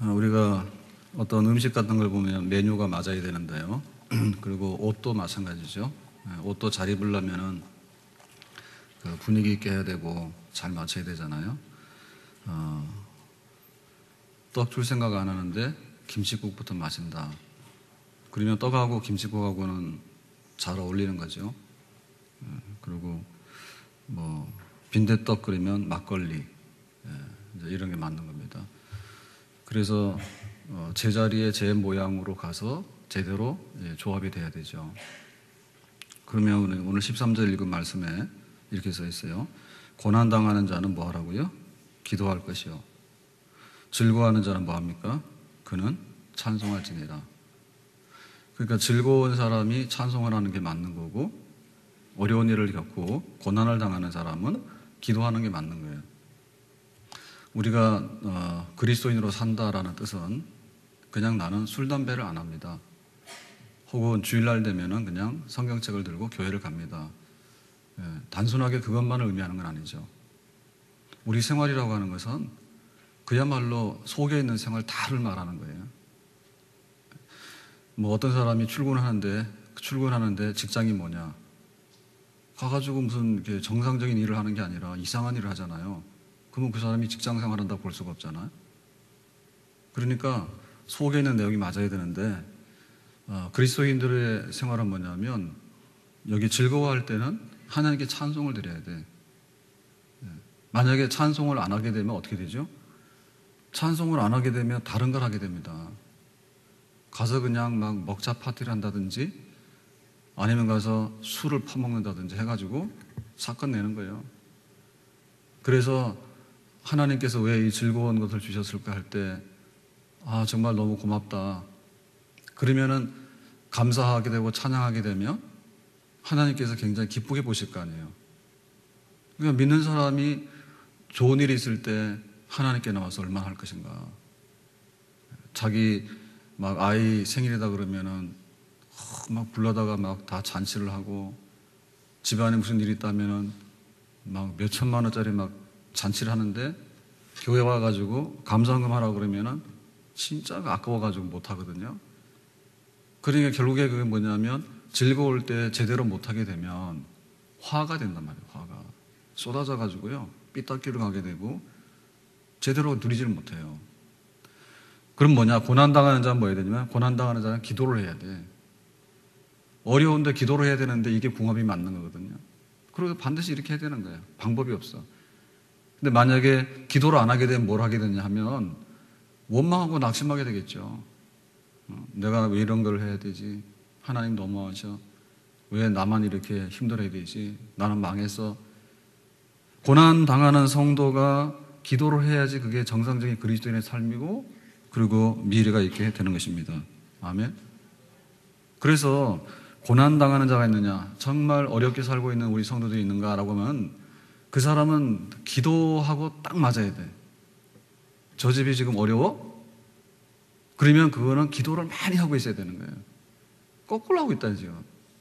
우리가 어떤 음식 같은 걸 보면 메뉴가 맞아야 되는데요. 그리고 옷도 마찬가지죠. 옷도 잘 입으려면은 그 분위기 있게 해야 되고 잘 맞춰야 되잖아요. 떡 줄 생각 안 하는데 김치국부터 마신다. 그러면 떡하고 김치국하고는 잘 어울리는 거죠. 그리고 뭐 빈대떡 끓이면 막걸리, 이제 이런 게 맞는 겁니다. 그래서 제자리에 제 모양으로 가서 제대로 조합이 돼야 되죠. 그러면 오늘 13절 읽은 말씀에 이렇게 써 있어요. 고난당하는 자는 뭐 하라고요? 기도할 것이요. 즐거워하는 자는 뭐 합니까? 그는 찬송할지니라. 그러니까 즐거운 사람이 찬송을 하는 게 맞는 거고, 어려운 일을 겪고 고난을 당하는 사람은 기도하는 게 맞는 거예요. 우리가 그리스도인으로 산다라는 뜻은 그냥 나는 술, 담배를 안 합니다. 혹은 주일날 되면은 그냥 성경책을 들고 교회를 갑니다. 단순하게 그것만을 의미하는 건 아니죠. 우리 생활이라고 하는 것은 그야말로 속에 있는 생활 다를 말하는 거예요. 뭐 어떤 사람이 출근하는데 직장이 뭐냐? 가가지고 무슨 이렇게 정상적인 일을 하는 게 아니라 이상한 일을 하잖아요. 그러면 그 사람이 직장 생활한다고 볼 수가 없잖아요. 그러니까 속에 있는 내용이 맞아야 되는데, 그리스도인들의 생활은 뭐냐면 여기 즐거워할 때는 하나님께 찬송을 드려야 돼. 만약에 찬송을 안 하게 되면 어떻게 되죠? 찬송을 안 하게 되면 다른 걸 하게 됩니다. 가서 그냥 막 먹자 파티를 한다든지 아니면 가서 술을 퍼먹는다든지 해가지고 사건 내는 거예요. 그래서 하나님께서 왜 이 즐거운 것을 주셨을까 할 때, 정말 너무 고맙다. 그러면은 감사하게 되고 찬양하게 되면 하나님께서 굉장히 기쁘게 보실 거 아니에요. 그러니까 믿는 사람이 좋은 일이 있을 때 하나님께 나와서 얼마나 할 것인가. 자기 막 아이 생일이다 그러면은 막 불러다가 막 다 잔치를 하고, 집안에 무슨 일이 있다면은 막 몇 천만 원짜리 막 잔치를 하는데 교회 와가지고 감사헌금 하라고 그러면은 진짜 아까워가지고 못 하거든요. 그러니까 결국에 그게 뭐냐면 즐거울 때 제대로 못 하게 되면 화가 된단 말이에요. 화가 쏟아져가지고요 삐딱기로 가게 되고 제대로 누리지를 못해요. 그럼 뭐냐? 고난당하는 자는 뭐 해야 되냐면, 고난당하는 자는 기도를 해야 돼. 어려운데 기도를 해야 되는데 이게 궁합이 맞는 거거든요. 그리고 반드시 이렇게 해야 되는 거예요. 방법이 없어. 근데 만약에 기도를 안 하게 되면 뭘 하게 되냐 하면 원망하고 낙심하게 되겠죠. 내가 왜 이런 걸 해야 되지? 하나님 너무하셔. 왜 나만 이렇게 힘들어야 되지? 나는 망했어. 고난당하는 성도가 기도를 해야지 그게 정상적인 그리스도인의 삶이고, 그리고 미래가 있게 되는 것입니다. 아멘. 그래서 고난당하는 자가 있느냐, 정말 어렵게 살고 있는 우리 성도들이 있는가라고 하면 그 사람은 기도하고 딱 맞아야 돼. 저 집이 지금 어려워? 그러면 그거는 기도를 많이 하고 있어야 되는 거예요. 거꾸로 하고 있다 지금.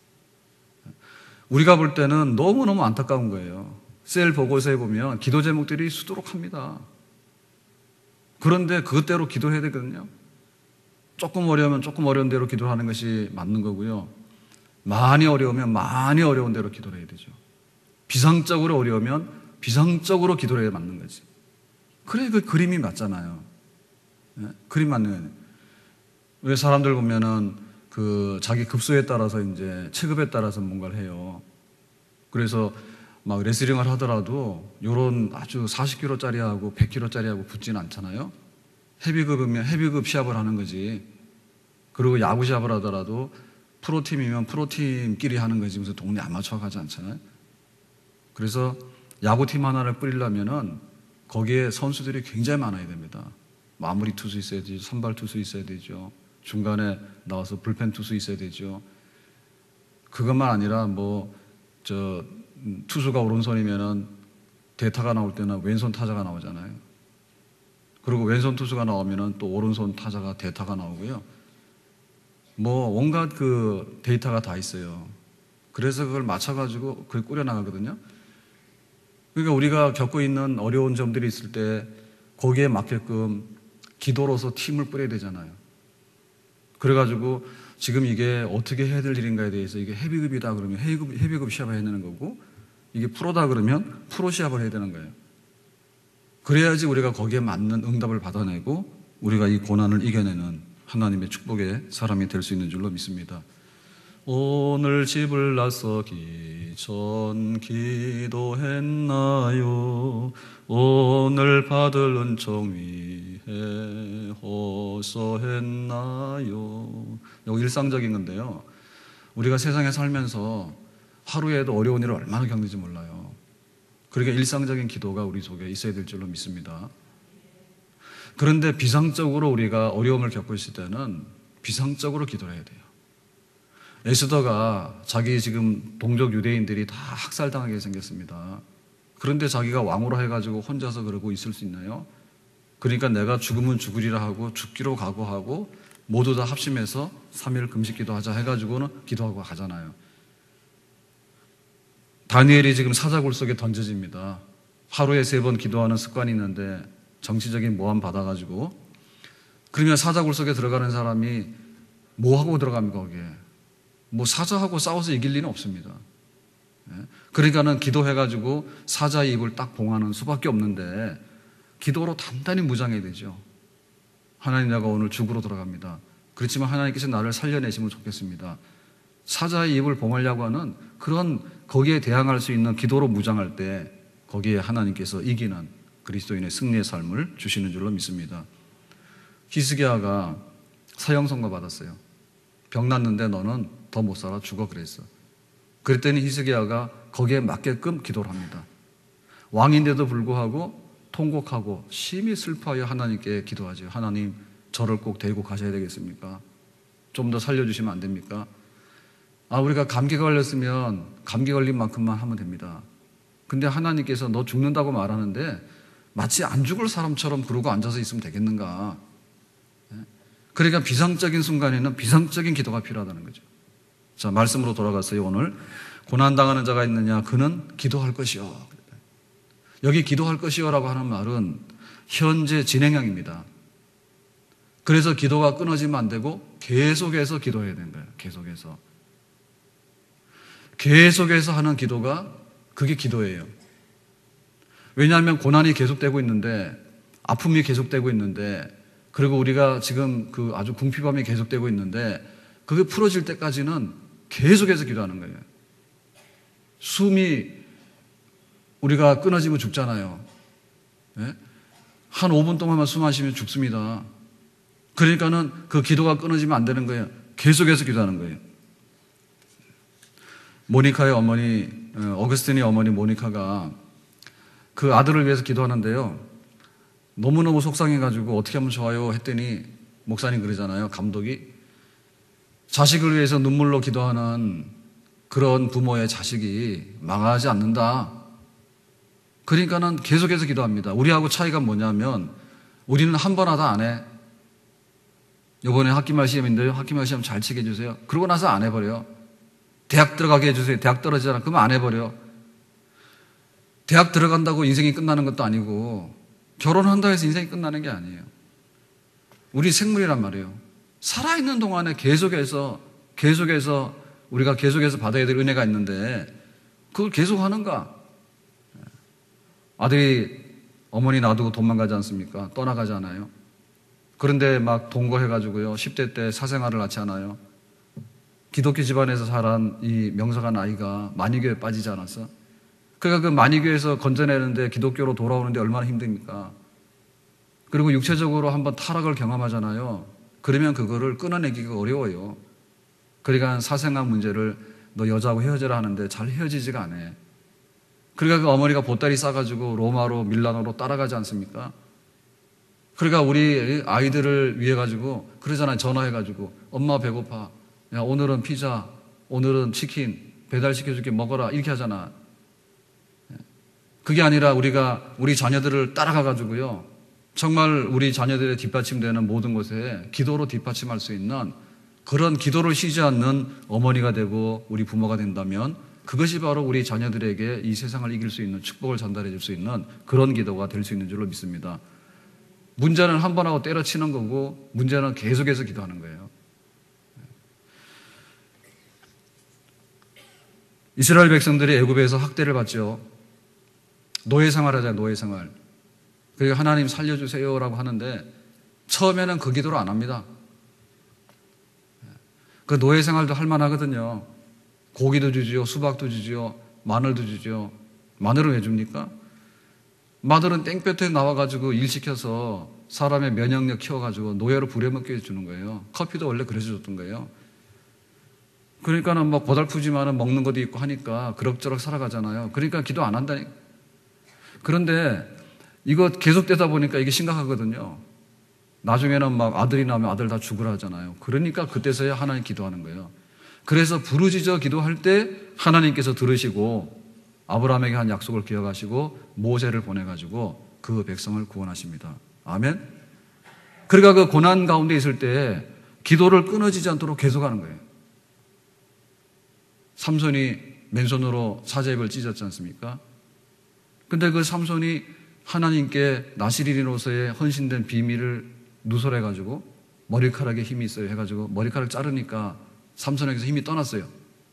우리가 볼 때는 너무너무 안타까운 거예요. 셀 보고서에 보면 기도 제목들이 수두룩합니다. 그런데 그것대로 기도해야 되거든요. 조금 어려우면 조금 어려운 대로 기도하는 것이 맞는 거고요. 많이 어려우면 많이 어려운 대로 기도를 해야 되죠. 비상적으로 어려우면 비상적으로 기도를 해야 맞는 거지. 그래, 그 그림이 맞잖아요. 그림 맞는 거예요. 왜 사람들 보면은 그 자기 급수에 따라서 이제 체급에 따라서 뭔가를 해요. 그래서 막 레슬링을 하더라도 요런 아주 40kg짜리하고 100kg짜리하고 붙지는 않잖아요. 헤비급이면 헤비급 시합을 하는 거지. 그리고 야구 시합을 하더라도 프로팀이면 프로팀끼리 하는 거지 무슨 동네 아마추어가 하지 않잖아요. 그래서 야구팀 하나를 뿌리려면은 거기에 선수들이 굉장히 많아야 됩니다. 마무리 투수 있어야 되죠. 선발 투수 있어야 되죠. 중간에 나와서 불펜 투수 있어야 되죠. 그것만 아니라 투수가 오른손이면은 대타가 나올 때는 왼손 타자가 나오잖아요. 그리고 왼손 투수가 나오면은 또 오른손 타자가 대타가 나오고요. 온갖 그 데이터가 다 있어요. 그래서 그걸 맞춰가지고 그걸 꾸려나가거든요. 그러니까 우리가 겪고 있는 어려운 점들이 있을 때 거기에 맞게끔 기도로서 팀을 뿌려야 되잖아요. 그래가지고 지금 이게 어떻게 해야 될 일인가에 대해서 이게 헤비급이다 그러면 헤비급 시합을 해야 되는 거고, 이게 프로다 그러면 프로 시합을 해야 되는 거예요. 그래야지 우리가 거기에 맞는 응답을 받아내고 우리가 이 고난을 이겨내는 하나님의 축복의 사람이 될 수 있는 줄로 믿습니다. 오늘 집을 나서기 전 기도했나요? 오늘 받을 은총 위해 호소했나요? 이거 일상적인 건데요. 우리가 세상에 살면서 하루에도 어려운 일을 얼마나 겪는지 몰라요. 그러니까 일상적인 기도가 우리 속에 있어야 될 줄로 믿습니다. 그런데 비상적으로 우리가 어려움을 겪고 있을 때는 비상적으로 기도를 해야 돼요. 에스더가 자기 지금 동족 유대인들이 다 학살당하게 생겼습니다. 그런데 자기가 왕으로 해가지고 혼자서 그러고 있을 수 있나요? 그러니까 내가 죽으면 죽으리라 하고 죽기로 각오하고 모두 다 합심해서 3일 금식 기도하자 해가지고는 기도하고 가잖아요. 다니엘이 지금 사자굴 속에 던져집니다. 하루에 3번 기도하는 습관이 있는데 정치적인 모함 받아가지고, 그러면 사자굴 속에 들어가는 사람이 뭐 하고 들어갑니까? 거기에 뭐 사자하고 싸워서 이길 리는 없습니다. 그러니까는 기도해가지고 사자의 입을 딱 봉하는 수밖에 없는데 기도로 단단히 무장해야 되죠. 하나님, 내가 오늘 죽으러 들어갑니다. 그렇지만 하나님께서 나를 살려내시면 좋겠습니다. 사자의 입을 봉하려고 하는 그런, 거기에 대항할 수 있는 기도로 무장할 때 거기에 하나님께서 이기는 그리스도인의 승리의 삶을 주시는 줄로 믿습니다. 히스기야가 사형 선고 받았어요. 병 났는데 너는 더 못 살아, 죽어 그랬어. 그랬더니 히스기야가 거기에 맞게끔 기도를 합니다. 왕인데도 불구하고 통곡하고 심히 슬퍼하여 하나님께 기도하죠. 하나님, 저를 꼭 데리고 가셔야 되겠습니까? 좀 더 살려주시면 안 됩니까? 우리가 감기가 걸렸으면 감기 걸린 만큼만 하면 됩니다. 근데 하나님께서 너 죽는다고 말하는데 마치 안 죽을 사람처럼 그러고 앉아서 있으면 되겠는가? 그러니까 비상적인 순간에는 비상적인 기도가 필요하다는 거죠. 자, 말씀으로 돌아갔어요. 오늘 고난당하는 자가 있느냐? 그는 기도할 것이요. 여기 기도할 것이요라고 하는 말은 현재 진행형입니다. 그래서 기도가 끊어지면 안 되고 계속해서 기도해야 되는 거예요. 계속해서 하는 기도가 그게 기도예요. 왜냐하면 고난이 계속되고 있는데, 아픔이 계속되고 있는데, 그리고 우리가 지금 그 아주 궁핍함이 계속되고 있는데 그게 풀어질 때까지는 계속해서 기도하는 거예요. 숨이 우리가 끊어지면 죽잖아요. 네? 한 5분 동안만 숨 마시면 죽습니다. 그러니까는 그 기도가 끊어지면 안 되는 거예요. 계속해서 기도하는 거예요. 모니카의 어머니, 어거스틴의 어머니 모니카가 그 아들을 위해서 기도하는데요. 너무너무 속상해가지고 어떻게 하면 좋아요 했더니 목사님 그러잖아요. 감독이 자식을 위해서 눈물로 기도하는 그런 부모의 자식이 망하지 않는다. 그러니까는 계속해서 기도합니다. 우리하고 차이가 뭐냐면 우리는 한 번 하다 안 해. 이번에 학기말 시험인데요. 학기말 시험 잘 치게 해주세요. 그러고 나서 안 해버려요. 대학 들어가게 해주세요. 대학 떨어지잖아. 그러면 안 해버려. 대학 들어간다고 인생이 끝나는 것도 아니고 결혼한다 해서 인생이 끝나는 게 아니에요. 우리 생물이란 말이에요. 살아있는 동안에 계속해서 우리가 계속해서 받아야 될 은혜가 있는데 그걸 계속 하는가? 아들이 어머니 놔두고 도망가지 않습니까? 떠나가잖아요. 그런데 막 동거해가지고요. 10대 때 사생활을 낳지 않아요. 기독교 집안에서 자란 이 명석한 아이가 만이교에 빠지지 않았어? 그러니까 그 만이교에서 건져내는데 기독교로 돌아오는데 얼마나 힘듭니까? 그리고 육체적으로 한번 타락을 경험하잖아요. 그러면 그거를 끊어내기가 어려워요. 그러니까 사생활 문제를 너 여자하고 헤어져라 하는데 잘 헤어지지가 않아. 그러니까 그 어머니가 보따리 싸가지고 로마로 밀라노로 따라가지 않습니까? 그러니까 우리 아이들을 위해 가지고 그러잖아요. 전화해가지고 엄마 배고파. 야, 오늘은 피자, 오늘은 치킨 배달시켜줄게 먹어라 이렇게 하잖아. 그게 아니라 우리가 우리 자녀들을 따라가가지고요. 정말 우리 자녀들의 뒷받침되는 모든 것에 기도로 뒷받침할 수 있는 그런 기도를 쉬지 않는 어머니가 되고 우리 부모가 된다면 그것이 바로 우리 자녀들에게 이 세상을 이길 수 있는 축복을 전달해 줄 수 있는 그런 기도가 될 수 있는 줄로 믿습니다. 문제는 한 번 하고 때려치는 거고 문제는 계속해서 기도하는 거예요. 이스라엘 백성들이 애굽에서 학대를 받죠. 노예 생활하잖아요. 노예 생활. 그리고 하나님 살려주세요라고 하는데 처음에는 그 기도를 안 합니다. 그 노예 생활도 할 만하거든요. 고기도 주지요. 수박도 주지요. 마늘도 주지요. 마늘은 왜 줍니까? 마늘은 땡볕에 나와가지고 일 시켜서 사람의 면역력 키워가지고 노예로 부려먹게 해주는 거예요. 커피도 원래 그래서 줬던 거예요. 그러니까는 뭐 고달프지만은 먹는 것도 있고 하니까 그럭저럭 살아가잖아요. 그러니까 기도 안 한다니. 그런데 이거 계속되다 보니까 이게 심각하거든요. 나중에는 막 아들이 나오면 아들 다 죽으라 하잖아요. 그러니까 그때서야 하나님 기도하는 거예요. 그래서 부르짖어 기도할 때 하나님께서 들으시고 아브라함에게 한 약속을 기억하시고 모세를 보내가지고 그 백성을 구원하십니다. 아멘. 그러니까 그 고난 가운데 있을 때 기도를 끊어지지 않도록 계속하는 거예요. 삼손이 맨손으로 사제입을 찢었지 않습니까? 근데 그 삼손이 하나님께 나시린으로서의 헌신된 비밀을 누설해가지고 머리카락에 힘이 있어요 해가지고 머리카락 자르니까 삼손에게서 힘이 떠났어요.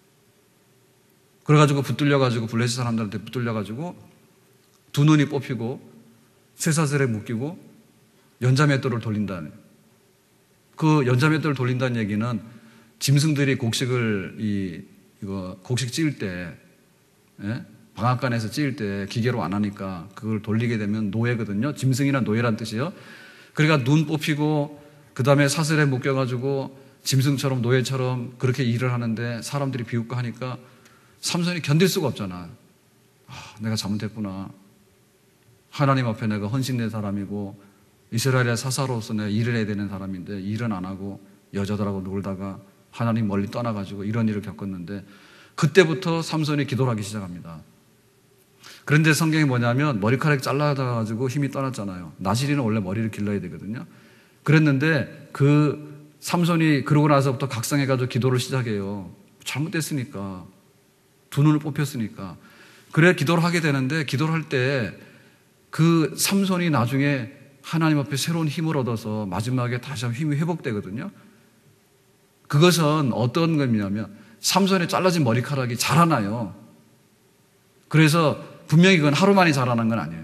그래가지고 붙들려가지고 블레셋 사람들한테 붙들려가지고 두 눈이 뽑히고 쇠사슬에 묶이고 연자맷돌을 돌린다는, 그 연자맷돌을 돌린다는 얘기는 짐승들이 곡식을 곡식 찌을 때, 예? 방앗간에서 찌을 때 기계로 안 하니까 그걸 돌리게 되면 노예거든요. 짐승이란 노예란 뜻이요. 그러니까 눈 뽑히고 그 다음에 사슬에 묶여가지고 짐승처럼 노예처럼 그렇게 일을 하는데 사람들이 비웃고 하니까 삼손이 견딜 수가 없잖아. 내가 잘못했구나. 하나님 앞에 내가 헌신된 사람이고 이스라엘의 사사로서 내가 일을 해야 되는 사람인데 일은 안 하고 여자들하고 놀다가 하나님 멀리 떠나가지고 이런 일을 겪었는데 그때부터 삼손이 기도를 하기 시작합니다. 그런데 성경이 뭐냐면 머리카락 잘라가지고 힘이 떠났잖아요. 나시린은 원래 머리를 길러야 되거든요. 그랬는데 그 삼손이 그러고 나서부터 각성해가지고 기도를 시작해요. 잘못됐으니까. 두 눈을 뽑혔으니까. 그래 기도를 하게 되는데 기도를 할 때 그 삼손이 나중에 하나님 앞에 새로운 힘을 얻어서 마지막에 다시 한번 힘이 회복되거든요. 그것은 어떤 겁니냐면 삼손의 잘라진 머리카락이 자라나요. 그래서 분명히 그건 하루 만에 자라는 건 아니에요.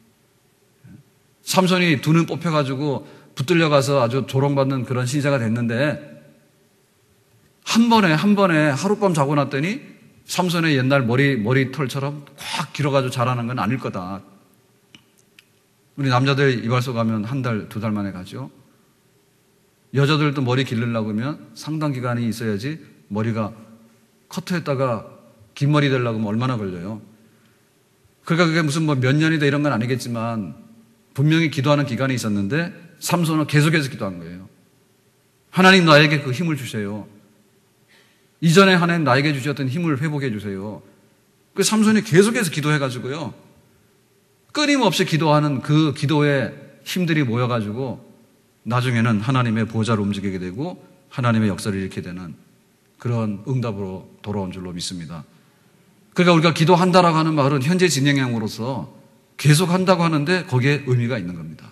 삼손이 두 눈 뽑혀가지고 붙들려가서 아주 조롱받는 그런 신세가 됐는데 한 번에 하룻밤 자고 났더니 삼손의 옛날 머리털처럼 확 길어가지고 자라는 건 아닐 거다. 우리 남자들 이발소 가면 한 달, 두 달 만에 가죠. 여자들도 머리 기르려고 하면 상당 기간이 있어야지 머리가 커트했다가 긴 머리 되려고 하면 얼마나 걸려요. 그러니까 그게 무슨 뭐 몇 년이다 이런 건 아니겠지만 분명히 기도하는 기간이 있었는데 삼손은 계속해서 기도한 거예요. 하나님 나에게 그 힘을 주세요. 이전에 하나님 나에게 주셨던 힘을 회복해 주세요. 그 삼손이 계속해서 기도해가지고요. 끊임없이 기도하는 그 기도의 힘들이 모여가지고 나중에는 하나님의 보좌를 움직이게 되고 하나님의 역사를 일으키게 되는 그런 응답으로 돌아온 줄로 믿습니다. 그러니까 우리가 기도한다라고 하는 말은 현재 진행형으로서 계속한다고 하는데 거기에 의미가 있는 겁니다.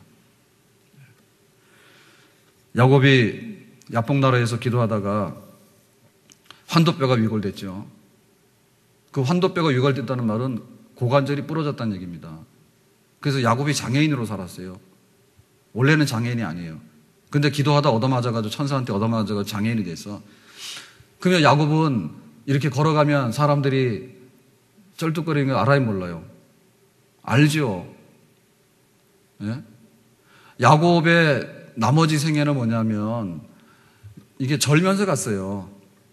야곱이 야복나라에서 기도하다가 환도뼈가 위골됐죠. 그 환도뼈가 위골됐다는 말은 고관절이 부러졌다는 얘기입니다. 그래서 야곱이 장애인으로 살았어요. 원래는 장애인이 아니에요. 근데 기도하다 얻어맞아가지고 천사한테 얻어맞아가지고 장애인이 됐어. 그러면 야곱은 이렇게 걸어가면 사람들이 쩔뚝거리는 거 알아요, 몰라요? 알죠. 예? 야곱의 나머지 생애는 뭐냐면 이게 절면서 갔어요.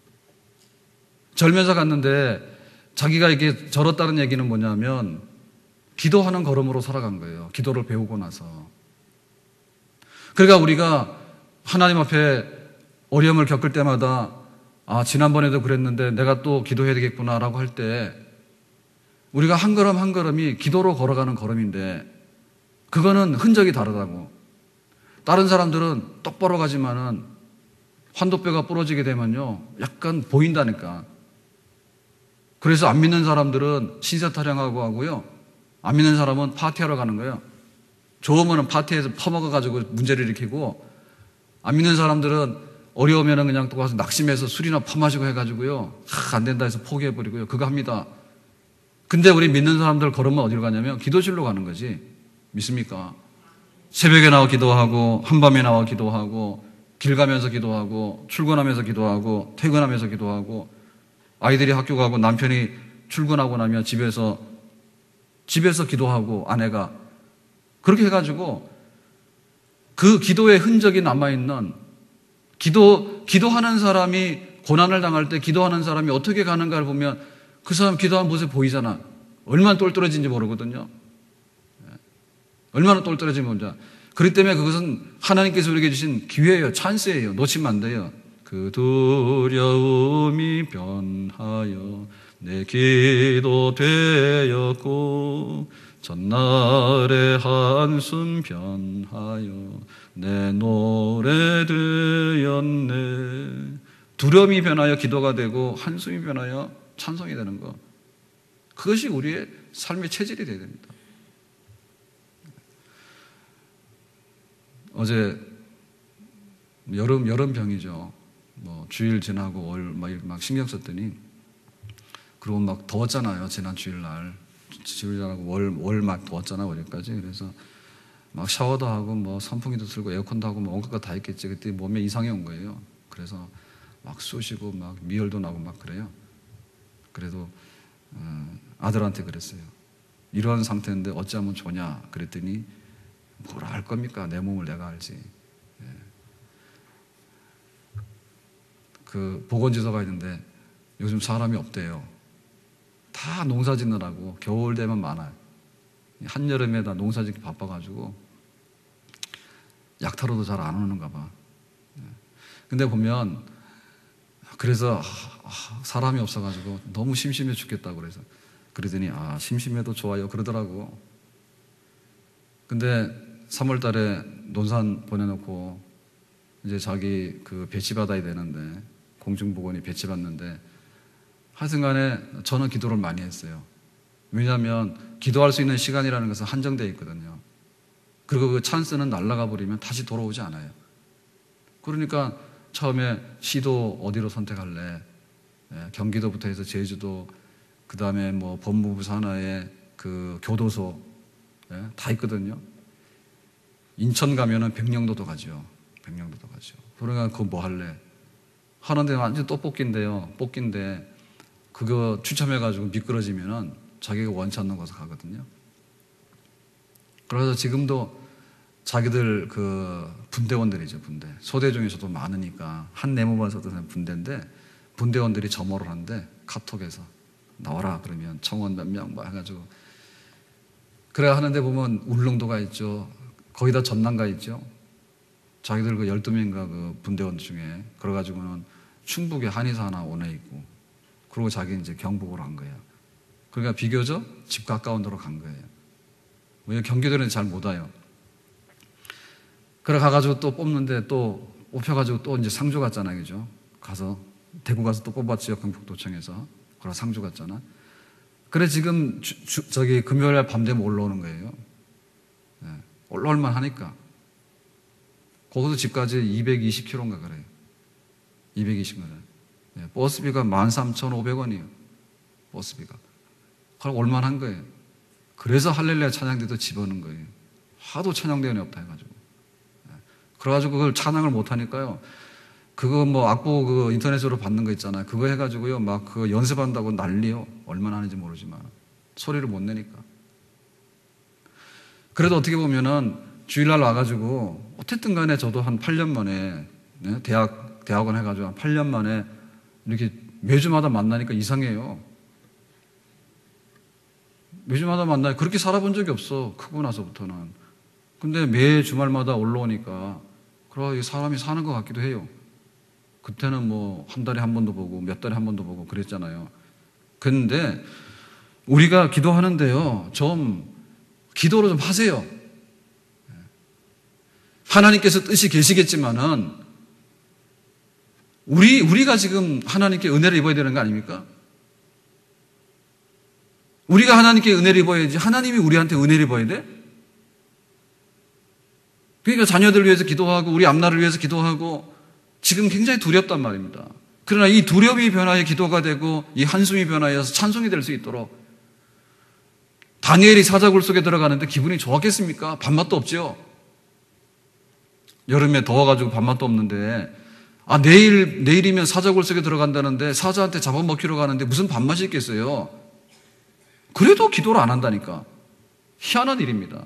절면서 갔는데 자기가 이게 절었다는 얘기는 뭐냐면 기도하는 걸음으로 살아간 거예요. 기도를 배우고 나서. 그러니까 우리가 하나님 앞에 어려움을 겪을 때마다 지난번에도 그랬는데 내가 또 기도해야 되겠구나라고 할 때 우리가 한 걸음 한 걸음이 기도로 걸어가는 걸음인데 그거는 흔적이 다르다고. 다른 사람들은 똑바로 가지만은 환도뼈가 부러지게 되면요 약간 보인다니까. 그래서 안 믿는 사람들은 신세 타령하고 하고요. 안 믿는 사람은 파티하러 가는 거예요. 좋으면 파티에서 퍼먹어가지고 문제를 일으키고, 안 믿는 사람들은 어려우면 그냥 또 가서 낙심해서 술이나 퍼마시고 해가지고요. 안 된다 해서 포기해버리고요. 그거 합니다. 근데 우리 믿는 사람들 걸으면 어디로 가냐면 기도실로 가는 거지. 믿습니까? 새벽에 나와 기도하고, 한밤에 나와 기도하고, 길 가면서 기도하고, 출근하면서 기도하고, 퇴근하면서 기도하고, 아이들이 학교 가고 남편이 출근하고 나면 집에서 기도하고, 아내가. 그렇게 해가지고 그 기도의 흔적이 남아있는, 기도하는 사람이 고난을 당할 때 기도하는 사람이 어떻게 가는가를 보면 그 사람 기도한 모습이 보이잖아. 얼마나 똘똘해진지 모르거든요. 얼마나 똘똘해진지 모르죠. 그렇기 때문에 그것은 하나님께서 우리에게 주신 기회예요. 찬스예요. 놓치면 안 돼요. 그 두려움이 변하여 내 기도 되었고, 전날의 한숨 변하여 내 노래 되었네. 두려움이 변하여 기도가 되고, 한숨이 변하여 찬송이 되는 것. 그것이 우리의 삶의 체질이 되어야 됩니다. 어제 여름병이죠. 뭐 주일 지나고 월 막 신경 썼더니, 그리고 막 더웠잖아요. 지난 주일날 지나고 월 막 더웠잖아. 월요일까지. 그래서 막 샤워도 하고 뭐 선풍기도 틀고 에어컨도 하고 뭐 온갖 거 다 했겠지. 그때 몸에 이상이 온 거예요. 그래서 막 쑤시고 막 미열도 나고 막 그래요. 그래도 아들한테 그랬어요. 이런 상태인데 어찌하면 좋냐 그랬더니, 뭐라 할 겁니까? 내 몸을 내가 알지. 예. 그 보건지소가 있는데 요즘 사람이 없대요. 다 농사 짓느라고 겨울 되면 많아요. 한여름에 다 농사 짓기 바빠가지고 약타로도 잘 안 오는가 봐. 근데 보면, 그래서 사람이 없어가지고 너무 심심해 죽겠다고 그러더니 심심해도 좋아요 그러더라고. 근데 3월 달에 논산 보내놓고 이제 자기 그 배치받아야 되는데, 공중보건이 배치받는데, 하여튼간에 저는 기도를 많이 했어요. 왜냐하면 기도할 수 있는 시간이라는 것은 한정되어 있거든요. 그리고 그 찬스는 날아가 버리면 다시 돌아오지 않아요. 그러니까 처음에 시도 어디로 선택할래? 경기도부터 해서 제주도, 그 다음에 뭐 법무부 산하에 그 교도소 다 있거든요. 인천 가면은 백령도도 가죠. 백령도도 가죠. 그러니까 그거 뭐 할래? 하는데 완전 또 뽑기인데 그거 추첨해가지고 미끄러지면은 자기가 원치 않는 곳에 가거든요. 그래서 지금도 자기들 그 분대원들이죠, 분대. 소대 중에서도 많으니까 한 내무반서도 분대인데, 분대원들이 점호를 하는데 카톡에서 나와라 그러면 청원 몇 명 막 해가지고 그래 하는데 보면 울릉도가 있죠. 거의 다 전남가 있죠. 자기들 그 12명인가 그 분대원 중에 그래가지고는 충북에 한의사 하나 오내 있고, 그리고 자기 이제 경북으로 간 거예요. 그러니까 비교적 집 가까운 데로 간 거예요. 왜 경기도는 잘 못 와요. 그래 가가지고 또 뽑는데 또 뽑혀가지고 또 이제 상주 갔잖아요, 그죠? 가서 대구 가서 또 뽑았지요, 경북도청에서. 그래 상주 갔잖아. 그래 지금 저기 금요일날 밤 되면 올라오는 거예요. 네. 올라올만 하니까. 거기서 집까지 220km인가 그래요. 220km. 네. 버스비가 13,500원이에요. 버스비가. 그럼 올만한 거예요. 그래서 할렐루야 찬양대도 집어넣은 거예요. 하도 찬양대원이 없다 해가지고. 네. 그래가지고 그걸 찬양을 못하니까요. 그거 뭐 악보 그 인터넷으로 받는 거 있잖아요. 그거 해가지고요. 막 그거 연습한다고 난리요. 얼마나 하는지 모르지만. 소리를 못 내니까. 그래도 어떻게 보면은 주일날 와가지고 어쨌든 간에 저도 한 8년 만에 네? 대학원 해가지고 한 8년 만에 이렇게 매주마다 만나니까 이상해요. 매주마다 만나요. 그렇게 살아본 적이 없어. 크고 나서부터는. 근데 매 주말마다 올라오니까 그러고 사람이 사는 것 같기도 해요. 그때는 뭐 한 달에 한 번도 보고 몇 달에 한 번도 보고 그랬잖아요. 그런데 우리가 기도하는데요. 좀 기도를 좀 하세요. 하나님께서 뜻이 계시겠지만은 우리가 지금 하나님께 은혜를 입어야 되는 거 아닙니까? 우리가 하나님께 은혜를 입어야지 하나님이 우리한테 은혜를 입어야 돼? 그러니까 자녀들을 위해서 기도하고 우리 앞날을 위해서 기도하고 지금 굉장히 두렵단 말입니다. 그러나 이 두려움이 변화해 기도가 되고 이 한숨이 변화해서 찬송이 될 수 있도록 다니엘이 사자굴 속에 들어가는데 기분이 좋았겠습니까? 밥맛도 없죠. 여름에 더워가지고 밥맛도 없는데 내일이면 사자굴 속에 들어간다는데 사자한테 잡아먹히러 가는데 무슨 밥맛이 있겠어요? 그래도 기도를 안 한다니까. 희한한 일입니다.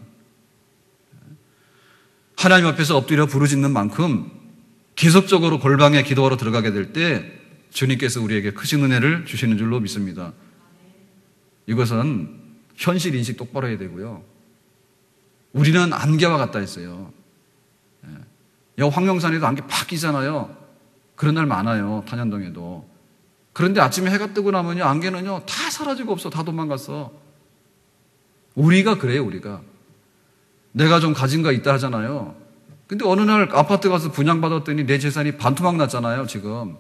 하나님 앞에서 엎드려 부르짖는 만큼 계속적으로 골방에 기도하러 들어가게 될 때 주님께서 우리에게 크신 은혜를 주시는 줄로 믿습니다. 이것은 현실 인식 똑바로 해야 되고요. 우리는 안개와 같다 했어요. 황명산에도 안개 팍 끼잖아요. 그런 날 많아요. 탄현동에도. 그런데 아침에 해가 뜨고 나면요, 안개는요 다 사라지고 없어. 다 도망갔어. 우리가 그래요. 우리가 내가 좀 가진 거 있다 하잖아요. 근데 어느 날 아파트 가서 분양받았더니 내 재산이 반토막 났잖아요. 지금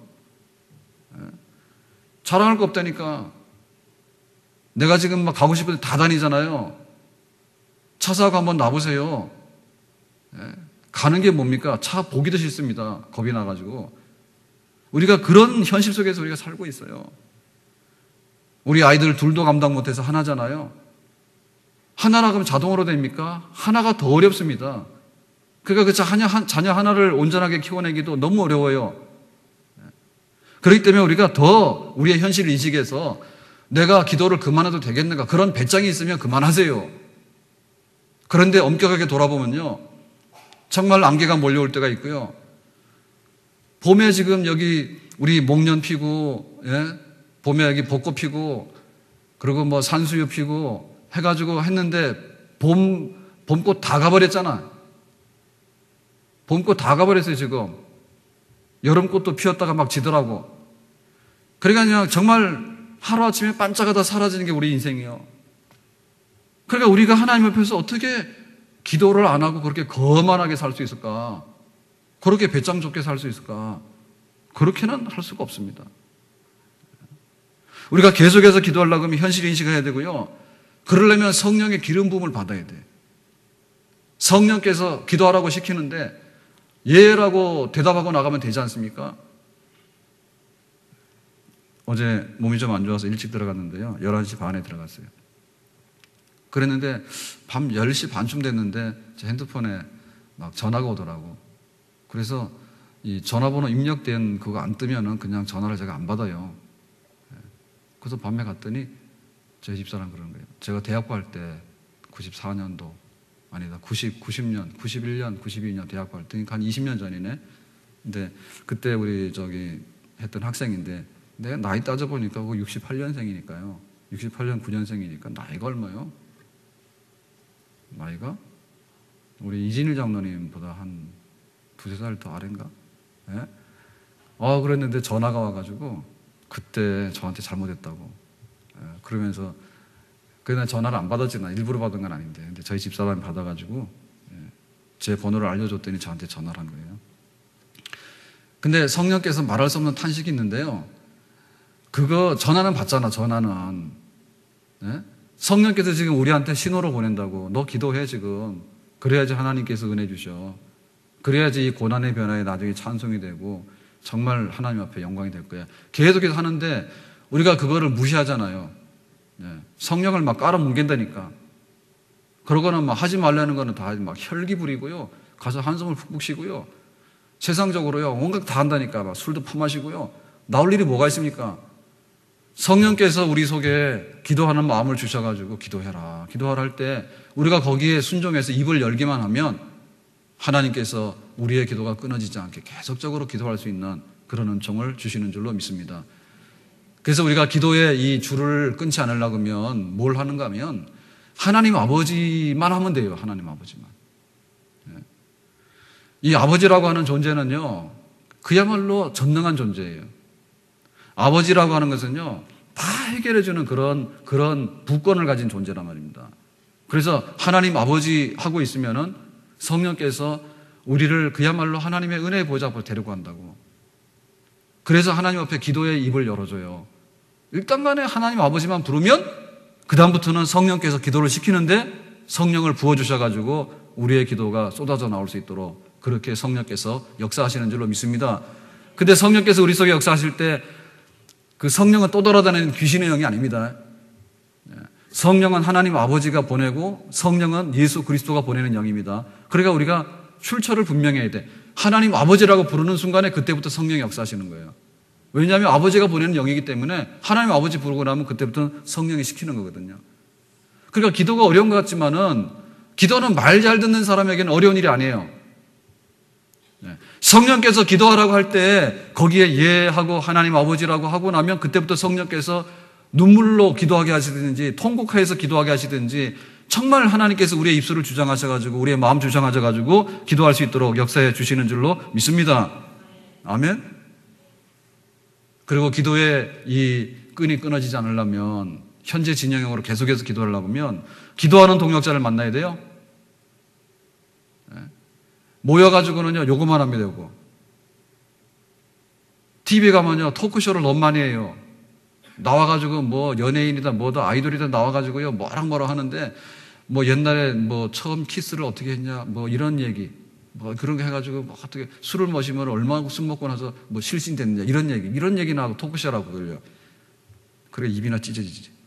자랑할 거 없다니까. 내가 지금 막 가고 싶은데 다 다니잖아요. 차 사고 한번 놔보세요. 가는 게 뭡니까? 차 보기도 싫습니다. 겁이 나가지고. 우리가 그런 현실 속에서 우리가 살고 있어요. 우리 아이들 둘도 감당 못해서 하나잖아요. 하나라 그러면 자동으로 됩니까? 하나가 더 어렵습니다. 그러니까 그 자녀 하나를 온전하게 키워내기도 너무 어려워요. 그렇기 때문에 우리가 더 우리의 현실 인식에서 내가 기도를 그만해도 되겠는가? 그런 배짱이 있으면 그만하세요. 그런데 엄격하게 돌아보면요, 정말 안개가 몰려올 때가 있고요. 봄에 지금 여기 우리 목련 피고, 봄에 여기 벚꽃 피고, 그리고 뭐 산수유 피고 해가지고 했는데 봄꽃 다 가버렸잖아. 봄꽃 다 가버렸어요, 지금. 여름꽃도 피었다가 막 지더라고. 그러니까 그냥 정말 하루아침에 반짝하다 사라지는 게 우리 인생이에요. 그러니까 우리가 하나님 앞에서 어떻게 기도를 안 하고 그렇게 거만하게 살 수 있을까? 그렇게 배짱 좋게 살 수 있을까? 그렇게는 할 수가 없습니다. 우리가 계속해서 기도하려고 하면 현실 인식을 해야 되고요. 그러려면 성령의 기름 부음을 받아야 돼. 성령께서 기도하라고 시키는데 예라고 대답하고 나가면 되지 않습니까? 어제 몸이 좀 안 좋아서 일찍 들어갔는데요. 11시 반에 들어갔어요. 그랬는데 밤 10시 반쯤 됐는데 제 핸드폰에 막 전화가 오더라고. 그래서 이 전화번호 입력된 그거 안 뜨면은 그냥 전화를 제가 안 받아요. 그래서 밤에 갔더니 제 집사람 그러는 거예요. 제가 대학부 할 때 94년도 아니다 90년, 91년, 92년 대학부 할 때 한 20년 전이네. 근데 그때 우리 저기 했던 학생인데 내가 나이 따져보니까 그거 68년생이니까요. 68년 9년생이니까 나이가 얼마요? 나이가? 우리 이진일 장로님보다 한 두세 살 더 아래인가? 예? 그랬는데 전화가 와가지고 그때 저한테 잘못했다고. 그러면서 그날 전화를 안 받았지. 나 일부러 받은 건 아닌데. 근데 저희 집사람이 받아가지고 제 번호를 알려줬더니 저한테 전화를 한 거예요. 근데 성령께서 말할 수 없는 탄식이 있는데요. 그거 전화는 받잖아. 전화는. 성령께서 지금 우리한테 신호를 보낸다고. 너 기도해 지금. 그래야지 하나님께서 은혜 주셔. 그래야지 이 고난의 변화에 나중에 찬송이 되고 정말 하나님 앞에 영광이 될 거야. 계속해서 하는데 우리가 그거를 무시하잖아요. 성령을 막 깔아뭉갠다니까. 그러고는 막 하지 말라는 거는 다 막 혈기 부리고요. 가서 한숨을 푹푹 쉬고요. 세상적으로요. 온갖 다 한다니까. 막 술도 퍼마시고요. 나올 일이 뭐가 있습니까? 성령께서 우리 속에 기도하는 마음을 주셔가지고 기도해라. 기도하라 할 때 우리가 거기에 순종해서 입을 열기만 하면 하나님께서 우리의 기도가 끊어지지 않게 계속적으로 기도할 수 있는 그런 은총을 주시는 줄로 믿습니다. 그래서 우리가 기도의 이 줄을 끊지 않으려고 하면 뭘 하는가 하면 하나님 아버지만 하면 돼요. 하나님 아버지만. 이 아버지라고 하는 존재는요, 그야말로 전능한 존재예요. 아버지라고 하는 것은요, 다 해결해주는 그런 부권을 가진 존재란 말입니다. 그래서 하나님 아버지 하고 있으면은 성령께서 우리를 그야말로 하나님의 은혜의 보좌 앞으로 데리고 간다고. 그래서 하나님 앞에 기도의 입을 열어줘요. 일단 간에 하나님 아버지만 부르면 그다음부터는 성령께서 기도를 시키는데 성령을 부어주셔가지고 우리의 기도가 쏟아져 나올 수 있도록 그렇게 성령께서 역사하시는 줄로 믿습니다. 근데 성령께서 우리 속에 역사하실 때 그 성령은 또 돌아다니는 귀신의 영이 아닙니다. 성령은 하나님 아버지가 보내고 성령은 예수 그리스도가 보내는 영입니다. 그러니까 우리가 출처를 분명히 해야 돼. 하나님 아버지라고 부르는 순간에 그때부터 성령이 역사하시는 거예요. 왜냐하면 아버지가 보내는 영이기 때문에 하나님 아버지 부르고 나면 그때부터는 성령이 시키는 거거든요. 그러니까 기도가 어려운 것 같지만은 기도는 말 잘 듣는 사람에게는 어려운 일이 아니에요. 성령께서 기도하라고 할 때 거기에 예 하고 하나님 아버지라고 하고 나면 그때부터 성령께서 눈물로 기도하게 하시든지 통곡해서 기도하게 하시든지 정말 하나님께서 우리의 입술을 주장하셔가지고 우리의 마음 주장하셔가지고 기도할 수 있도록 역사해 주시는 줄로 믿습니다. 아멘. 그리고 기도의 이 끈이 끊어지지 않으려면 현재 진영으로 계속해서 기도하려면 기도하는 동역자를 만나야 돼요. 모여가지고는요 요거만 하면 되고 TV 가면요 토크쇼를 너무 많이 해요. 나와가지고 뭐 연예인이다 뭐다 아이돌이다 나와가지고요 뭐랑 하는데 뭐 옛날에 뭐 처음 키스를 어떻게 했냐 뭐 이런 얘기 뭐 그런 거 해가지고 뭐 어떻게 술을 마시면 얼마나 술 먹고 나서 뭐 실신됐느냐 이런 얘기나 하고 토크쇼라고 그러려. 그래 입이나 찢어지지.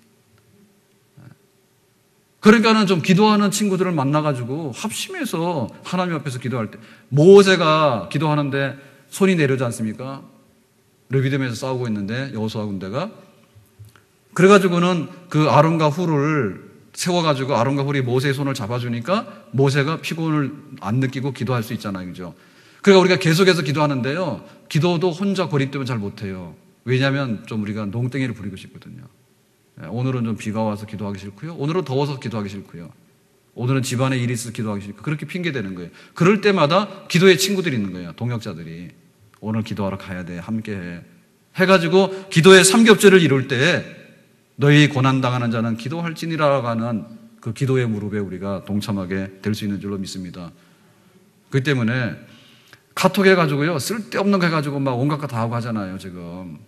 그러니까는 좀 기도하는 친구들을 만나가지고 합심해서 하나님 앞에서 기도할 때 모세가 기도하는데 손이 내려오지 않습니까? 르비딤에서 싸우고 있는데 여호수아 군대가 그래가지고는 그 아론과 훌을 세워가지고 아론과 훌이 모세의 손을 잡아주니까 모세가 피곤을 안 느끼고 기도할 수 있잖아요, 그죠? 그러니까 우리가 계속해서 기도하는데요, 기도도 혼자 고립되면 잘 못해요. 왜냐하면 좀 우리가 농땡이를 부리고 싶거든요. 오늘은 좀 비가 와서 기도하기 싫고요. 오늘은 더워서 기도하기 싫고요. 오늘은 집안에 일이 있어서 기도하기 싫고 그렇게 핑계대는 거예요. 그럴 때마다 기도의 친구들이 있는 거예요. 동역자들이. 오늘 기도하러 가야 돼. 함께해. 해가지고 기도의 삼겹절을 이룰 때 너희 고난당하는 자는 기도할지니라고 하는 그 기도의 무릎에 우리가 동참하게 될 수 있는 줄로 믿습니다. 그렇기 때문에 카톡 해가지고요. 쓸데없는 거 해가지고 막 온갖 거 다 하고 하잖아요. 지금.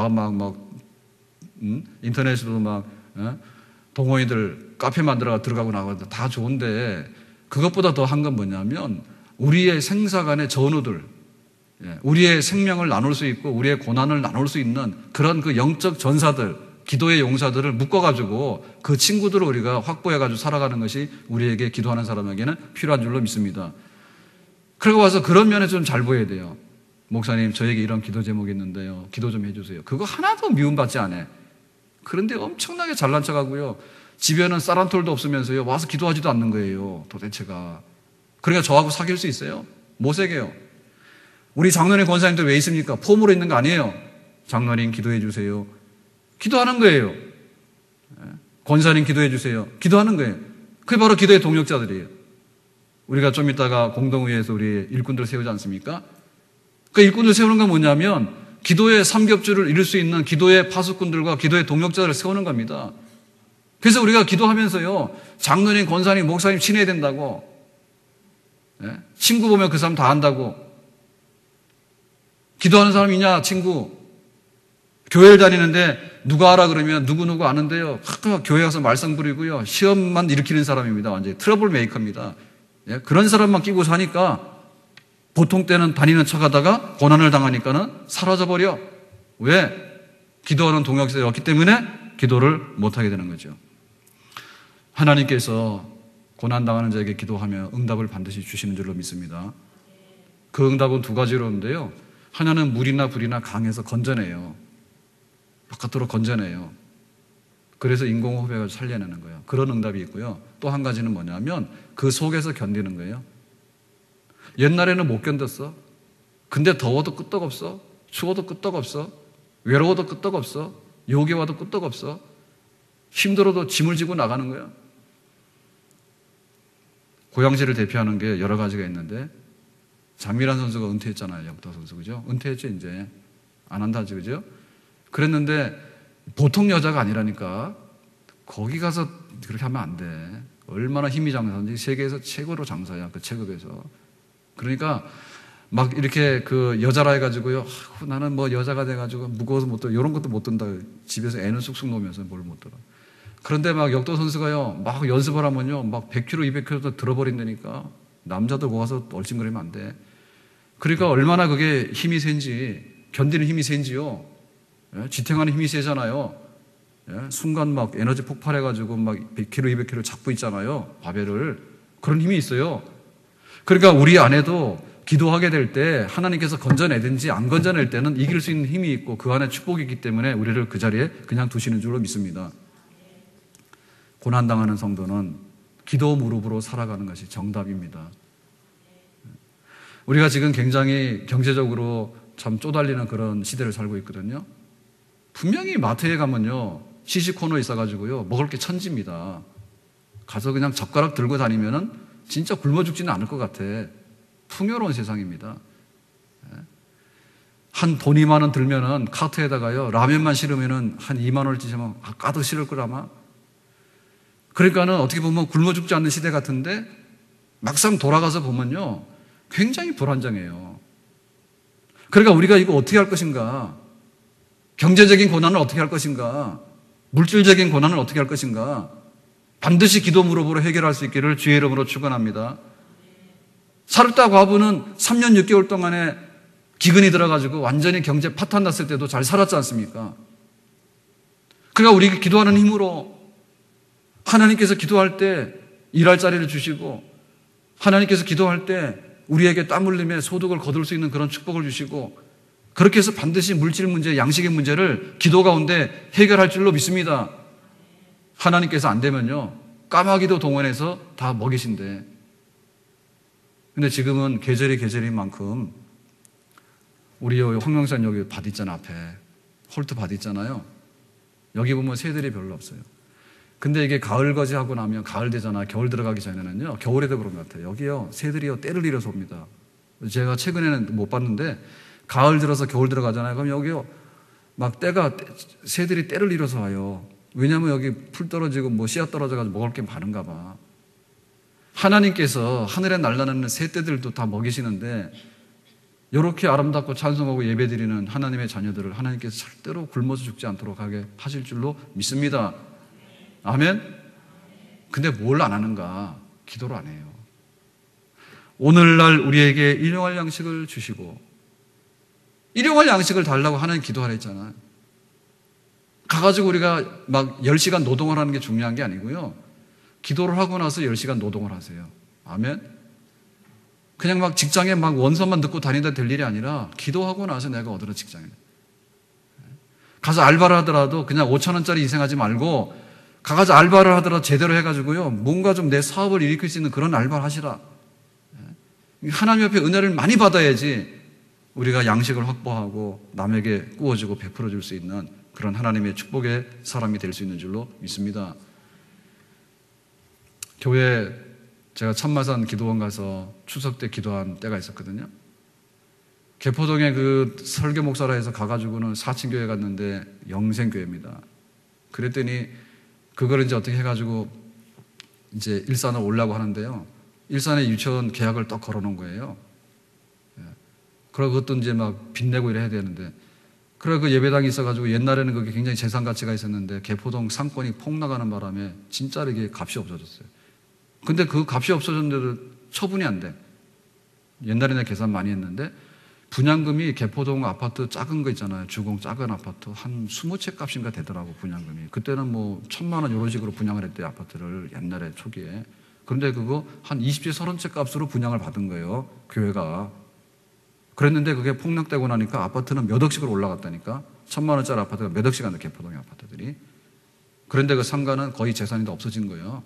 인터넷으로 막 동호인들 카페 만들어가 들어가고 나가고 다 좋은데 그것보다 더 한 건 뭐냐면 우리의 생사 간의 전우들, 우리의 생명을 나눌 수 있고 우리의 고난을 나눌 수 있는 그런 그 영적 전사들, 기도의 용사들을 묶어가지고 그 친구들을 우리가 확보해가지고 살아가는 것이 우리에게 기도하는 사람에게는 필요한 줄로 믿습니다. 그러고 와서 그런 면에서 좀 잘 보여야 돼요. 목사님 저에게 이런 기도 제목이 있는데요. 기도 좀 해주세요. 그거 하나도 미움받지 않아요. 그런데 엄청나게 잘난 척하고요. 집에는 쌀 한 톨도 없으면서요. 와서 기도하지도 않는 거예요. 도대체가. 그러니까 저하고 사귈 수 있어요? 못 사귀어요. 우리 장로님 권사님들 왜 있습니까? 폼으로 있는 거 아니에요. 장로님 기도해 주세요. 기도하는 거예요. 권사님 기도해 주세요. 기도하는 거예요. 그게 바로 기도의 동역자들이에요. 우리가 좀 이따가 공동회에서 우리 일꾼들 세우지 않습니까? 그 일꾼들 세우는 건 뭐냐면 기도의 삼겹줄을 이룰 수 있는 기도의 파수꾼들과 기도의 동역자들을 세우는 겁니다. 그래서 우리가 기도하면서요, 장로님, 권사님, 목사님 친해야 된다고, 친구 보면 그 사람 다 안다고, 기도하는 사람이냐, 친구, 교회를 다니는데 누가 알아 그러면 누구누구 아는데요, 교회 가서 말썽 부리고요, 시험만 일으키는 사람입니다. 완전히 트러블 메이커입니다. 그런 사람만 끼고 사니까 보통 때는 다니는 척 하다가 고난을 당하니까는 사라져버려. 왜? 기도하는 동역자가 없기 때문에 기도를 못하게 되는 거죠. 하나님께서 고난당하는 자에게 기도하며 응답을 반드시 주시는 줄로 믿습니다. 그 응답은 두 가지로인데요. 하나는 물이나 불이나 강에서 건져내요. 바깥으로 건져내요. 그래서 인공호흡해서 살려내는 거예요. 그런 응답이 있고요. 또 한 가지는 뭐냐면 그 속에서 견디는 거예요. 옛날에는 못 견뎠어. 근데 더워도 끄떡없어. 추워도 끄떡없어. 외로워도 끄떡없어. 욕이 와도 끄떡없어. 힘들어도 짐을 지고 나가는 거야. 고양시를 대표하는 게 여러 가지가 있는데 장미란 선수가 은퇴했잖아요. 역도 선수. 그죠? 은퇴했죠, 이제. 안 한다지, 그죠? 그랬는데 보통 여자가 아니라니까 거기 가서 그렇게 하면 안 돼. 얼마나 힘이 장사인지 세계에서 최고로 장사야. 그 체급에서. 그러니까 막 이렇게 그 여자라 해가지고요. 나는 뭐 여자가 돼가지고 무거워서 못 들어. 이런 것도 못 든다. 집에서 애는 쑥쑥 놓으면서 뭘 못 들어. 그런데 막 역도 선수가요, 막 연습을 하면요, 막 100km, 200km도 들어버린다니까. 남자들 거기 가서 얼씬거리면 안 돼. 그러니까 얼마나 그게 힘이 센지, 견디는 힘이 센지요. 예? 지탱하는 힘이 세잖아요. 예? 순간 막 에너지 폭발해가지고 막 100km, 200km 잡고 있잖아요. 바벨을. 그런 힘이 있어요. 그러니까 우리 안에도 기도하게 될 때 하나님께서 건져내든지 안 건져낼 때는 이길 수 있는 힘이 있고 그 안에 축복이 있기 때문에 우리를 그 자리에 그냥 두시는 줄로 믿습니다. 고난당하는 성도는 기도 무릎으로 살아가는 것이 정답입니다. 우리가 지금 굉장히 경제적으로 참 쪼달리는 그런 시대를 살고 있거든요. 분명히 마트에 가면요, 시식코너 있어가지고요, 먹을 게 천지입니다. 가서 그냥 젓가락 들고 다니면은 진짜 굶어 죽지는 않을 것 같아. 풍요로운 세상입니다. 한 돈 2만 원 들면은 카트에다가요, 라면만 실으면은 한 2만 원을 찌시면 가득 실을 걸 아마. 그러니까는 어떻게 보면 굶어 죽지 않는 시대 같은데 막상 돌아가서 보면요, 굉장히 불안정해요. 그러니까 우리가 이거 어떻게 할 것인가? 경제적인 고난을 어떻게 할 것인가? 물질적인 고난을 어떻게 할 것인가? 반드시 기도 무릎으로 해결할 수 있기를 주의 이름으로 축원합니다. 사르타 과부는 3년 6개월 동안에 기근이 들어가지고 완전히 경제 파탄 났을 때도 잘 살았지 않습니까? 그러니까 우리 기도하는 힘으로 하나님께서 기도할 때 일할 자리를 주시고, 하나님께서 기도할 때 우리에게 땀 흘림에 소득을 거둘 수 있는 그런 축복을 주시고, 그렇게 해서 반드시 물질 문제, 양식의 문제를 기도 가운데 해결할 줄로 믿습니다. 하나님께서 안 되면요, 까마귀도 동원해서 다 먹이신대. 근데 지금은 계절인 만큼 우리 홍명산 여기 밭 있잖아, 앞에 홀트 밭 있잖아요. 여기 보면 새들이 별로 없어요. 근데 이게 가을 거지하고 나면 가을 되잖아. 겨울 들어가기 전에는요, 겨울에도 그런 것 같아요. 여기요, 새들이요 때를 잃어서 옵니다. 제가 최근에는 못 봤는데 가을 들어서 겨울 들어가잖아요. 그럼 여기요 막 새들이 때를 잃어서 와요. 왜냐하면 여기 풀 떨어지고 뭐 씨앗 떨어져가지고 먹을 게 많은가 봐. 하나님께서 하늘에 날아다니는 새떼들도 다 먹이시는데, 이렇게 아름답고 찬송하고 예배드리는 하나님의 자녀들을 하나님께서 절대로 굶어서 죽지 않도록 하게 하실 줄로 믿습니다. 아멘? 근데 뭘 안 하는가? 기도를 안 해요. 오늘날 우리에게 일용할 양식을 주시고, 일용할 양식을 달라고 하나님 기도하라 했잖아요. 가가지고 우리가 막 10시간 노동을 하는 게 중요한 게 아니고요, 기도를 하고 나서 10시간 노동을 하세요. 아멘? 그냥 막 직장에 막 원서만 듣고 다니다 될 일이 아니라 기도하고 나서 내가 어디로 직장에 가서 알바를 하더라도 그냥 5,000원짜리 희생하지 말고 가가지고 알바를 하더라도 제대로 해가지고요, 뭔가 좀 내 사업을 일으킬 수 있는 그런 알바를 하시라. 하나님 앞에 은혜를 많이 받아야지 우리가 양식을 확보하고 남에게 구워주고 베풀어줄 수 있는 그런 하나님의 축복의 사람이 될 수 있는 줄로 믿습니다. 교회 제가 참마산 기도원 가서 추석 때 기도한 때가 있었거든요. 개포동에 그 설교 목사라 해서 가가지고는 4층 교회 갔는데 영생교회입니다. 그랬더니 그걸 이제 어떻게 해가지고 이제 일산을 오려고 하는데요, 일산에 유치원 계약을 딱 걸어놓은 거예요. 그리고 그것도 이제 막 빚내고 이래야 되는데, 그래 그 예배당이 있어가지고 옛날에는 그게 굉장히 재산 가치가 있었는데 개포동 상권이 폭락하는 바람에 진짜로 이게 값이 없어졌어요. 근데 그 값이 없어졌는데도 처분이 안 돼. 옛날에는 계산 많이 했는데 분양금이 개포동 아파트 작은 거 있잖아요. 주공 작은 아파트 한 20채 값인가 되더라고, 분양금이. 그때는 뭐 1,000만 원 이런 식으로 분양을 했대요, 아파트를 옛날에 초기에. 그런데 그거 한 20채 30채 값으로 분양을 받은 거예요, 교회가. 그랬는데 그게 폭락되고 나니까 아파트는 몇 억씩으로 올라갔다니까. 1,000만 원짜리 아파트가 몇 억씩 한다, 개포동의 아파트들이. 그런데 그 상가는 거의 재산이 다 없어진 거예요.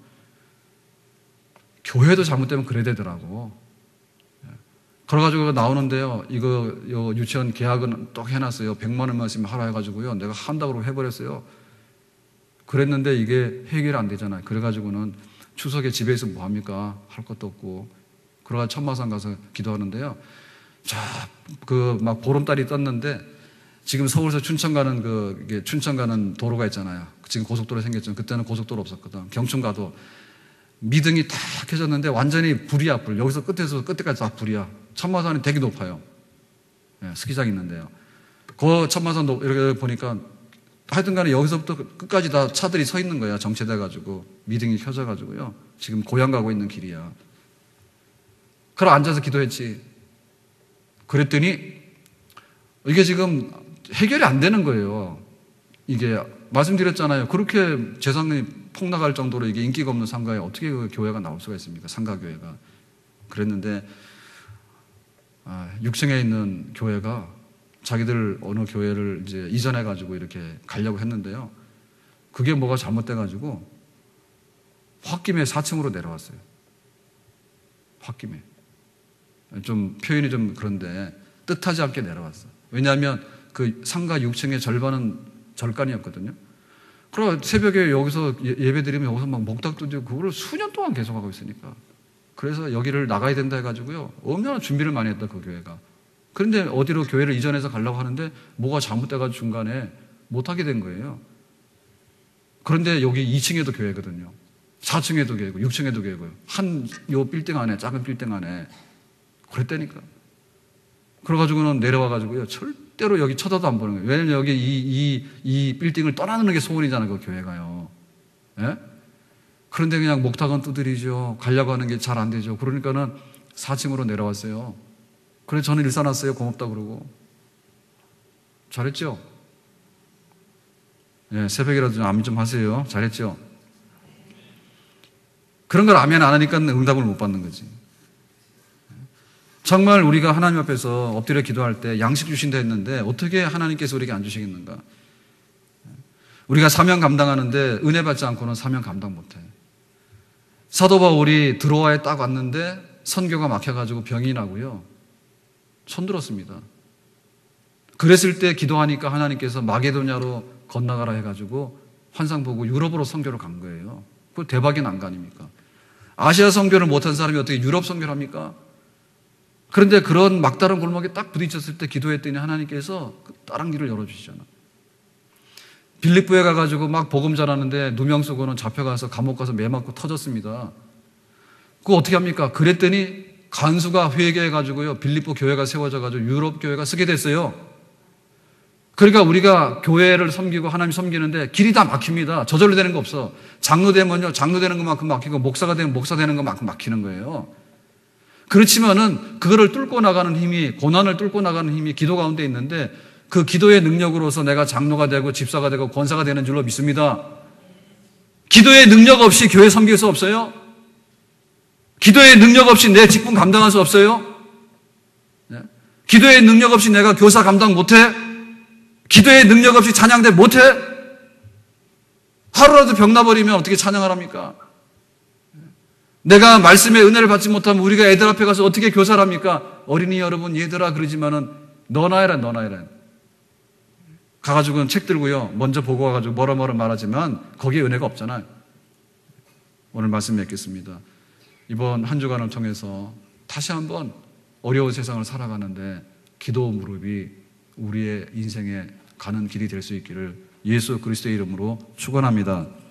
교회도 잘못되면 그래야 되더라고. 그래가지고 나오는데요, 이거 유치원 계약은 또 해놨어요. 100만 원만 있으면 하라 해가지고요, 내가 한다고 해버렸어요. 그랬는데 이게 해결이 안 되잖아요. 그래가지고는 추석에 집에서 뭐 합니까? 할 것도 없고. 그래가지고 천마산 가서 기도하는데요, 그 막 보름달이 떴는데 지금 서울에서 춘천 가는 이게 춘천 가는 도로가 있잖아요. 지금 고속도로 생겼죠. 그때는 고속도로 없었거든. 경춘 가도 미등이 다 켜졌는데 완전히 불이야, 불. 여기서 끝에서 끝에까지 다 불이야. 천마산이 되게 높아요. 예, 스키장 있는데요. 그 천마산 이렇게 보니까 하여튼 간에 여기서부터 끝까지 다 차들이 서 있는 거야. 정체돼가지고. 미등이 켜져가지고요. 지금 고향 가고 있는 길이야. 그럼 앉아서 기도했지. 그랬더니 이게 지금 해결이 안 되는 거예요. 이게 말씀드렸잖아요. 그렇게 재산이 폭락할 정도로 이게 인기가 없는 상가에 어떻게 그 교회가 나올 수가 있습니까? 상가교회가. 그랬는데 6층에 있는 교회가 자기들 어느 교회를 이제 이전해가지고 이렇게 가려고 했는데요. 그게 뭐가 잘못돼가지고 홧김에 4층으로 내려왔어요. 홧김에. 좀 표현이 좀 그런데 뜻하지 않게 내려왔어. 왜냐하면 그 상가 6층의 절반은 절간이었거든요. 그럼 새벽에 여기서 예배드리면 여기서 막 목탁도 되고 그거를 수년 동안 계속하고 있으니까. 그래서 여기를 나가야 된다 해가지고요. 얼마나 준비를 많이 했다, 그 교회가. 그런데 어디로 교회를 이전해서 가려고 하는데 뭐가 잘못돼가지고 중간에 못하게 된 거예요. 그런데 여기 2층에도 교회거든요. 4층에도 교회고 6층에도 교회고요. 요 빌딩 안에, 작은 빌딩 안에. 그랬다니까. 그래가지고는 내려와가지고요. 절대로 여기 쳐다도 안 보는 거예요. 왜냐면 여기 이 빌딩을 떠나는 게 소원이잖아요, 그 교회가요. 예? 그런데 그냥 목탁은 두드리죠. 가려고 하는 게 잘 안 되죠. 그러니까는 4층으로 내려왔어요. 그래서 저는 일어났어요. 고맙다 그러고. 잘했죠? 예, 새벽이라도 좀 아멘 좀 하세요. 잘했죠? 그런 걸 아멘 안 하니까 응답을 못 받는 거지. 정말 우리가 하나님 앞에서 엎드려 기도할 때 양식 주신다 했는데 어떻게 하나님께서 우리에게 안 주시겠는가? 우리가 사명 감당하는데 은혜 받지 않고는 사명 감당 못해. 사도 바울이 드로아에 딱 왔는데 선교가 막혀가지고 병이 나고요. 손들었습니다. 그랬을 때 기도하니까 하나님께서 마게도냐로 건너가라 해가지고 환상 보고 유럽으로 선교를 간 거예요. 그 대박의 난거 아닙니까? 아시아 선교를 못한 사람이 어떻게 유럽 선교를 합니까? 그런데 그런 막다른 골목에 딱 부딪혔을 때 기도했더니 하나님께서 그 다른 길을 열어주시잖아. 빌립보에 가가지고 막 복음 전하는데 누명쓰고는 잡혀가서 감옥 가서 매 맞고 터졌습니다. 그거 어떻게 합니까? 그랬더니 간수가 회개해가지고요. 빌립보 교회가 세워져가지고 유럽 교회가 서게 됐어요. 그러니까 우리가 교회를 섬기고 하나님 섬기는데 길이 다 막힙니다. 저절로 되는 거 없어. 장로 되면요. 장로 되는 것만큼 막히고 목사가 되면 목사 되는 것만큼 막히는 거예요. 그렇지만은 그거를 뚫고 나가는 힘이, 고난을 뚫고 나가는 힘이 기도 가운데 있는데 그 기도의 능력으로서 내가 장로가 되고 집사가 되고 권사가 되는 줄로 믿습니다. 기도의 능력 없이 교회 섬길 수 없어요? 기도의 능력 없이 내 직분 감당할 수 없어요? 네? 기도의 능력 없이 내가 교사 감당 못해? 기도의 능력 없이 찬양대 못해? 하루라도 병나버리면 어떻게 찬양을 합니까? 내가 말씀의 은혜를 받지 못하면 우리가 애들 앞에 가서 어떻게 교사를 합니까? 어린이 여러분, 얘들아 그러지만은 너나 해라. 가가지고는 책 들고요. 먼저 보고 와가지고 뭐라 말하지만 거기에 은혜가 없잖아요. 오늘 말씀 맺겠습니다. 이번 한 주간을 통해서 다시 한번 어려운 세상을 살아가는데 기도 무릎이 우리의 인생에 가는 길이 될 수 있기를 예수 그리스도의 이름으로 축원합니다.